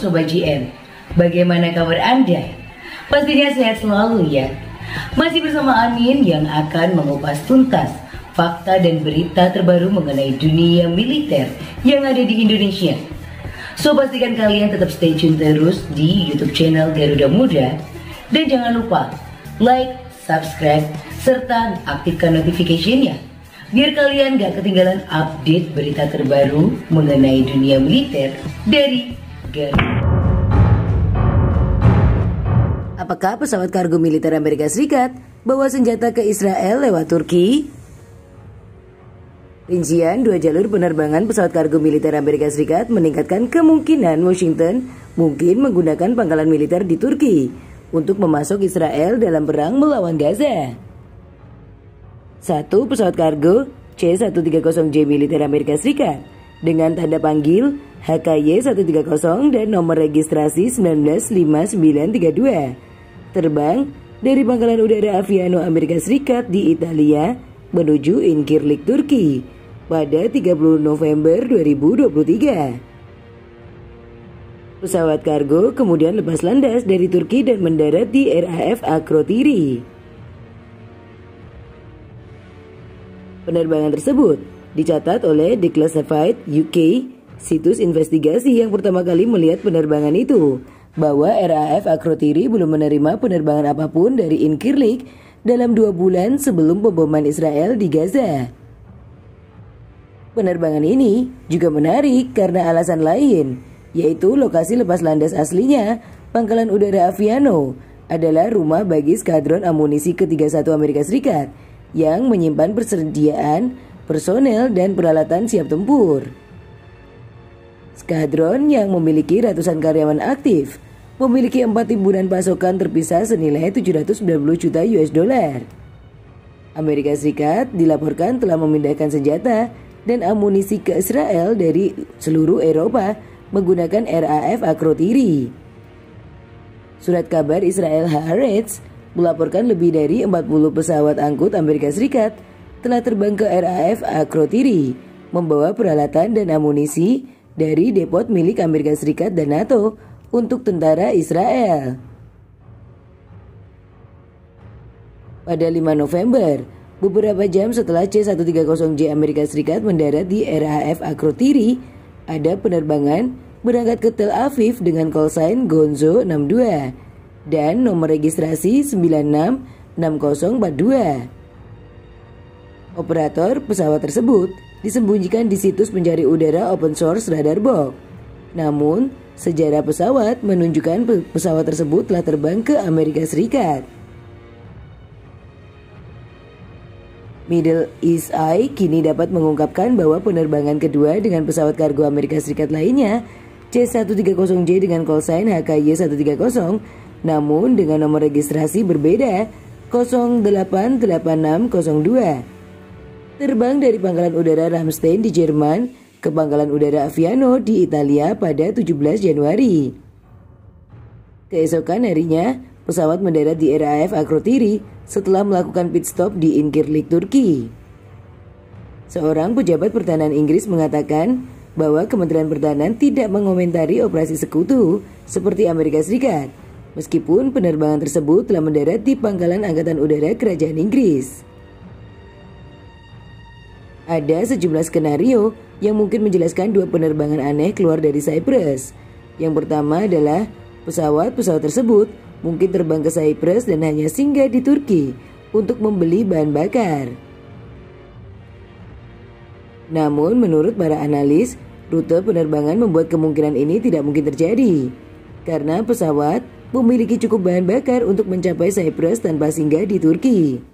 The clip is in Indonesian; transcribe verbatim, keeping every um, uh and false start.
Sobat G M, bagaimana kabar Anda? Pastinya sehat selalu ya. Masih bersama Anin yang akan mengupas tuntas fakta dan berita terbaru mengenai dunia militer yang ada di Indonesia. So pastikan kalian tetap stay tune terus di YouTube channel Garuda Muda. Dan jangan lupa like, subscribe, serta aktifkan notification-nya, biar kalian gak ketinggalan update berita terbaru mengenai dunia militer dari Garuda. Apakah pesawat kargo militer Amerika Serikat bawa senjata ke Israel lewat Turki? Rincian dua jalur penerbangan pesawat kargo militer Amerika Serikat meningkatkan kemungkinan Washington mungkin menggunakan pangkalan militer di Turki untuk memasok Israel dalam perang melawan Gaza. Satu pesawat kargo C seratus tiga puluh J militer Amerika Serikat dengan tanda panggil H K Y seratus tiga puluh dan nomor registrasi sembilan lima sembilan tiga dua terbang dari pangkalan udara Aviano Amerika Serikat di Italia menuju Incirlik, Turki pada tiga puluh November dua ribu dua puluh tiga. Pesawat kargo kemudian lepas landas dari Turki dan mendarat di R A F Akrotiri. Penerbangan tersebut dicatat oleh Declassified U K, situs investigasi yang pertama kali melihat penerbangan itu, bahwa R A F Akrotiri belum menerima penerbangan apapun dari Incirlik dalam dua bulan sebelum pemboman Israel di Gaza. Penerbangan ini juga menarik karena alasan lain, yaitu lokasi lepas landas aslinya, pangkalan udara Aviano, adalah rumah bagi skadron amunisi ke tiga puluh satu Amerika Serikat yang menyimpan persediaan, personel, dan peralatan siap tempur. Skadron yang memiliki ratusan karyawan aktif memiliki empat timbunan pasokan terpisah senilai tujuh ratus sembilan puluh juta U S dollar. Amerika Serikat dilaporkan telah memindahkan senjata dan amunisi ke Israel dari seluruh Eropa menggunakan R A F Akrotiri. Surat kabar Israel Haaretz melaporkan lebih dari empat puluh pesawat angkut Amerika Serikat telah terbang ke R A F Akrotiri membawa peralatan dan amunisi dari depot milik Amerika Serikat dan NATO untuk tentara Israel. Pada lima November, beberapa jam setelah C seratus tiga puluh J Amerika Serikat mendarat di R A F Akrotiri, ada penerbangan berangkat ke Tel Aviv dengan call sign Gonzo enam dua dan nomor registrasi sembilan enam enam nol empat dua. Operator pesawat tersebut disembunyikan di situs pencari udara open source Radarbox. Namun, sejarah pesawat menunjukkan pesawat tersebut telah terbang ke Amerika Serikat. Middle East Eye kini dapat mengungkapkan bahwa penerbangan kedua dengan pesawat kargo Amerika Serikat lainnya, C seratus tiga puluh J dengan call sign H K Y seratus tiga puluh, namun dengan nomor registrasi berbeda nol delapan delapan enam nol dua. Terbang dari pangkalan udara Ramstein di Jerman ke pangkalan udara Aviano di Italia pada tujuh belas Januari. Keesokan harinya, pesawat mendarat di R A F Akrotiri setelah melakukan pit stop di Incirlik, Turki. Seorang pejabat pertahanan Inggris mengatakan bahwa Kementerian Pertahanan tidak mengomentari operasi sekutu seperti Amerika Serikat, meskipun penerbangan tersebut telah mendarat di pangkalan Angkatan Udara Kerajaan Inggris. Ada sejumlah skenario yang mungkin menjelaskan dua penerbangan aneh keluar dari Cyprus. Yang pertama adalah pesawat-pesawat tersebut mungkin terbang ke Cyprus dan hanya singgah di Turki untuk membeli bahan bakar. Namun menurut para analis, rute penerbangan membuat kemungkinan ini tidak mungkin terjadi, karena pesawat memiliki cukup bahan bakar untuk mencapai Cyprus tanpa singgah di Turki.